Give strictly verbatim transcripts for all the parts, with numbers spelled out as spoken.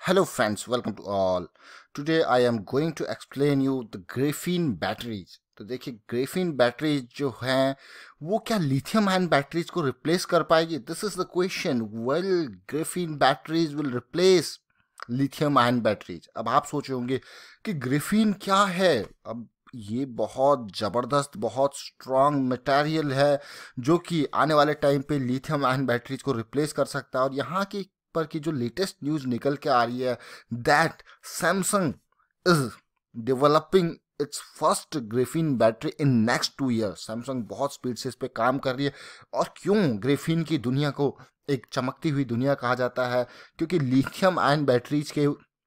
Hello friends, welcome to all. Today I am going to explain you the graphene batteries. तो देखिए graphene batteries जो हैं वो क्या लिथियम आयन बैटरीज को रिप्लेस कर पाएगी? This is the question. Well, graphene batteries will replace lithium ion batteries. अब आप सोच रहे होंगे कि ग्रेफीन क्या है. अब ये बहुत ज़बरदस्त, बहुत स्ट्रॉन्ग मटेरियल है जो कि आने वाले टाइम पे लिथियम आयन बैटरीज को रिप्लेस कर सकता है. और यहाँ की पर की जो लेटेस्ट न्यूज़ निकल के आ रही है that Samsung is developing its first graphene battery in next two years. Samsung बहुत स्पीड से इस पे काम कर रही है. और क्यों ग्रेफीन की दुनिया को एक चमकती हुई दुनिया कहा जाता है? क्योंकि लिथियम आयन बैटरीज के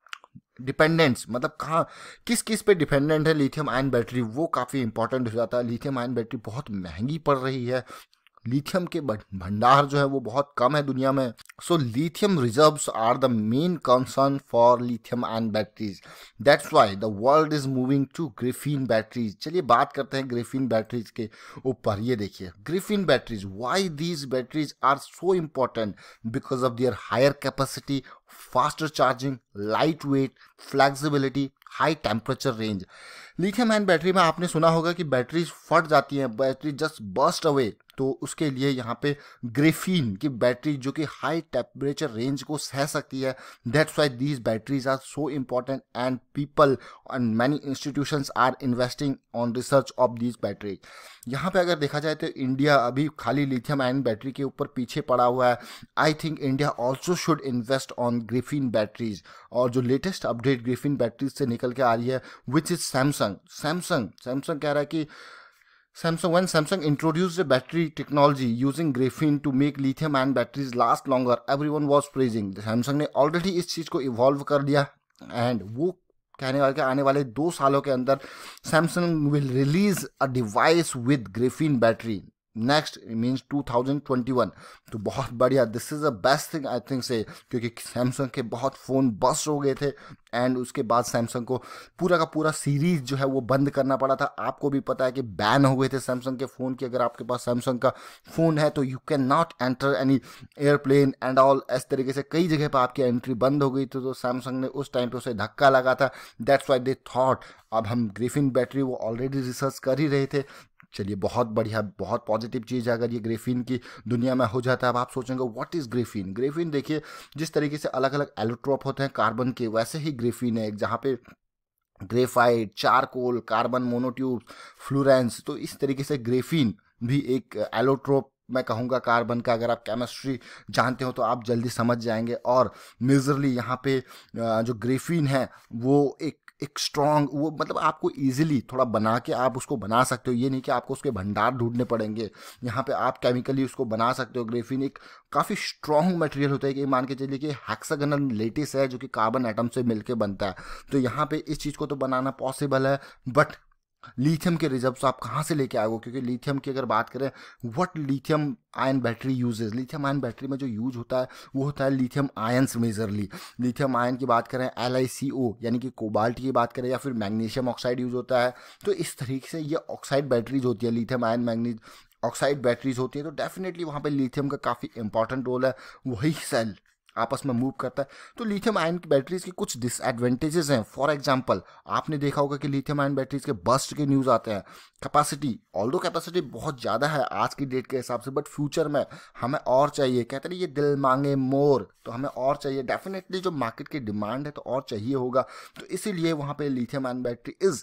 डिपेंडेंस मतलब कहाँ किस किस पे डिपेंडेंट है लिथियम आयन बैटरी, वो काफ़ी इंपॉर्टेंट हो जाता है. लिथियम आयन बैटरी बहुत महंगी पड़ रही है. लिथियम के भंडार जो है वो बहुत कम है दुनिया में. So lithium reserves are the main concern for lithium ion batteries. That's why the world is moving to graphene batteries. चलिए बात करते हैं ग्रेफीन बैटरीज के ऊपर. ये देखिए graphene batteries, why these batteries are so important? Because of their higher capacity, faster charging, light weight, flexibility, high temperature range. Lithium ion battery में आपने सुना होगा कि बैटरीज फट जाती हैं, बैटरी जस्ट बर्स्ट अवे. तो उसके लिए यहाँ पे ग्रेफीन की बैटरी जो कि हाई टेम्परेचर रेंज को सह सकती है. That's why these batteries are so important and people and many institutions are investing on research of these battery. यहाँ पे अगर देखा जाए तो इंडिया अभी खाली लिथियम आयन बैटरी के ऊपर पीछे पड़ा हुआ है. I think India also should invest on graphene batteries. और जो लेटेस्ट अपडेट ग्रेफीन बैटरीज से निकल के आ रही है which is Samsung. Samsung Samsung कह रहा है कि Samsung, when Samsung introduced a battery technology using graphene to make lithium ion batteries last longer, everyone was praising. Samsung ने already इस चीज़ को इवॉल्व कर दिया एंड वो कहने वाले आने वाले दो सालों के अंदर Samsung will release a device with graphene battery. Next means two thousand twenty one. तो बहुत बढ़िया, this is the best thing I think से. क्योंकि सैमसंग के बहुत फ़ोन बस्ट हो गए थे एंड उसके बाद सैमसंग को पूरा का पूरा सीरीज़ जो है वो बंद करना पड़ा था. आपको भी पता है कि बैन हो गए थे सैमसंग के फ़ोन की. अगर आपके पास सैमसंग का फ़ोन है तो you can not enter any airplane and all. इस तरीके से कई जगह पर आपकी एंट्री बंद हो गई थी. तो सैमसंग ने उस टाइम पर उसे धक्का लगा था. दैट्स वाई दे थॉट अब हम ग्रेफीन बैटरी, वो ऑलरेडी रिसर्च कर ही रहे थे. चलिए बहुत बढ़िया, बहुत पॉजिटिव चीज़ है अगर ये ग्रेफीन की दुनिया में हो जाता है. अब आप सोचेंगे व्हाट इज़ ग्रेफीन. ग्रेफीन देखिए जिस तरीके से अलग अलग एलोट्रोप होते हैं कार्बन के, वैसे ही ग्रेफीन है जहाँ पे graphite, charcoal, carbon monotube, fullerenes. तो इस तरीके से ग्रेफीन भी एक एलोट्रोप मैं कहूँगा कार्बन का. अगर आप केमिस्ट्री जानते हो तो आप जल्दी समझ जाएंगे. और मेजरली यहाँ पे जो ग्रेफीन है वो एक एक स्ट्रॉन्ग, वो मतलब आपको इजीली थोड़ा बना के आप उसको बना सकते हो. ये नहीं कि आपको उसके भंडार ढूंढने पड़ेंगे. यहाँ पे आप केमिकली उसको बना सकते हो. ग्रेफीन एक काफ़ी स्ट्रॉन्ग मटेरियल होता है कि मान के चलिए कि हेक्सागोनल लेटिस है जो कि कार्बन एटम से मिलके बनता है. तो यहाँ पे इस चीज़ को तो बनाना पॉसिबल है. बट लिथियम के रिजर्व्स आप कहाँ से लेके आओगे? क्योंकि लिथियम की अगर बात करें what lithium ion battery uses, lithium ion battery में जो यूज होता है वो होता है lithium ions. Majorly lithium ion की बात करें एल आई सी ओ यानी कि कोबाल्ट की बात करें या फिर मैग्नीशियम ऑक्साइड यूज होता है. तो इस तरीके से ये ऑक्साइड बैटरीज होती है, lithium ion manganese oxide batteries होती है. तो डेफिनेटली वहाँ पे लिथियम का काफ़ी इंपॉर्टेंट रोल है. वही सेल आपस में मूव करता है. तो लिथियम आयन की बैटरीज के कुछ डिसएडवांटेजेस हैं. फॉर एग्जांपल आपने देखा होगा कि लिथियम आयन बैटरीज के बस्ट के न्यूज़ आते हैं. कैपेसिटी, ऑल्दो कैपेसिटी बहुत ज़्यादा है आज की डेट के हिसाब से, बट फ्यूचर में हमें और चाहिए. कहते हैं ये दिल मांगे मोर, तो हमें और चाहिए. डेफिनेटली जो मार्केट की डिमांड है तो और चाहिए होगा. तो इसीलिए वहाँ पे lithium ion battery is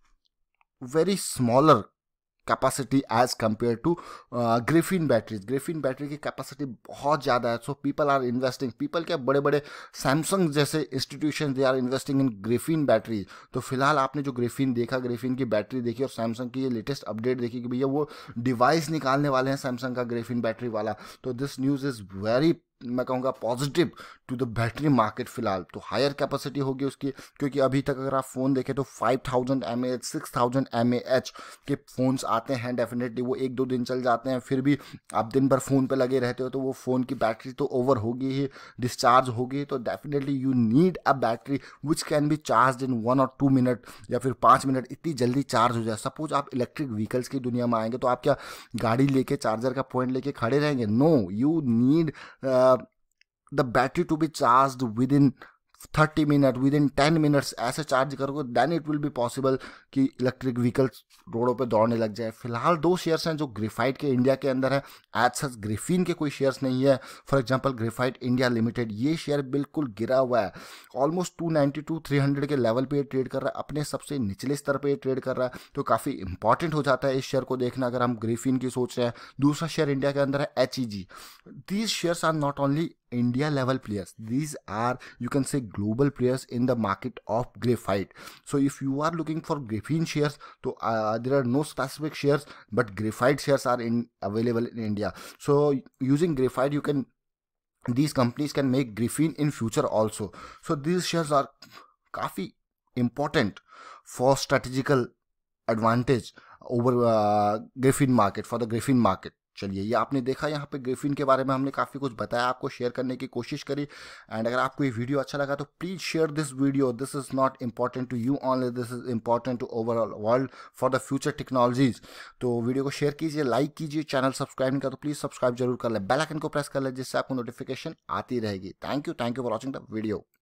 very smaller capacity as compare to graphene batteries. Graphene battery की कैपेसिटी बहुत ज़्यादा है. So people are investing, people क्या बड़े बड़े सैमसंग जैसे institution they are investing in graphene batteries. तो फिलहाल आपने जो ग्रेफीन देखा, ग्रेफीन की बैटरी देखी और सैमसंग की ये लेटेस्ट अपडेट देखी कि भैया वो डिवाइस निकालने वाले हैं सैमसंग का ग्रेफीन बैटरी वाला. तो दिस न्यूज़ इज़ वेरी, मैं कहूँगा positive to the battery market फिलहाल. तो हायर कैपेसिटी होगी उसकी, क्योंकि अभी तक अगर आप फ़ोन देखें तो five thousand M A H, six thousand M A H के फ़ोन्स आते हैं. डेफिनेटली वो एक दो दिन चल जाते हैं, फिर भी आप दिन भर फ़ोन पे लगे रहते हो तो वो फ़ोन की बैटरी तो ओवर होगी ही, डिस्चार्ज होगी. तो definitely you need a battery which can be charge in one और टू मिनट या फिर पाँच मिनट इतनी जल्दी चार्ज हो जाए. सपोज आप इलेक्ट्रिक व्हीकल्स की दुनिया में आएंगे तो आप क्या गाड़ी लेके चार्जर का पॉइंट लेके खड़े रहेंगे? No, you need the battery to be charged within thirty minute within ten minutes ऐसे चार्ज करोगे, then it will be possible कि इलेक्ट्रिक व्हीकल्स रोडों पे दौड़ने लग जाए। फिलहाल दो शेयर्स हैं जो ग्रेफाइट के इंडिया के अंदर है, एज सच ग्रेफीन के कोई शेयर्स नहीं है। For example graphite India limited, ये शेयर बिल्कुल गिरा हुआ है, almost two ninety to three hundred के लेवल पे ट्रेड कर रहा है, अपने सबसे निचले स्तर पे ट्रेड कर रहा है। तो काफ़ी इंपॉर्टेंट हो जाता है इस शेयर को देखना अगर हम ग्रेफीन की सोच रहे हैं। दूसरा शेयर इंडिया के अंदर है H E G. These shares are not only India level players, these are you can say global players in the market of graphite. So if you are looking for graphene shares, so uh, there are no specific shares, but graphite shares are in available in India. So using graphite you can, these companies can make graphene in future also. So these shares are काफ़ी important for strategical advantage over uh, graphene market, for the graphene market. चलिए, ये आपने देखा यहाँ पे graphene के बारे में हमने काफ़ी कुछ बताया, आपको शेयर करने की कोशिश करी। एंड अगर आपको ये वीडियो अच्छा लगा तो please share this video. This is not important to you only, this is important to overall world for the future technologies. तो वीडियो को शेयर कीजिए, लाइक कीजिए, चैनल सब्सक्राइब नहीं कर तो प्लीज़ सब्सक्राइब जरूर कर ले, बेल आइकन को प्रेस कर ले जिससे आपको नोटिफिकेशन आती रहेगी। Thank you thank you for watching the video.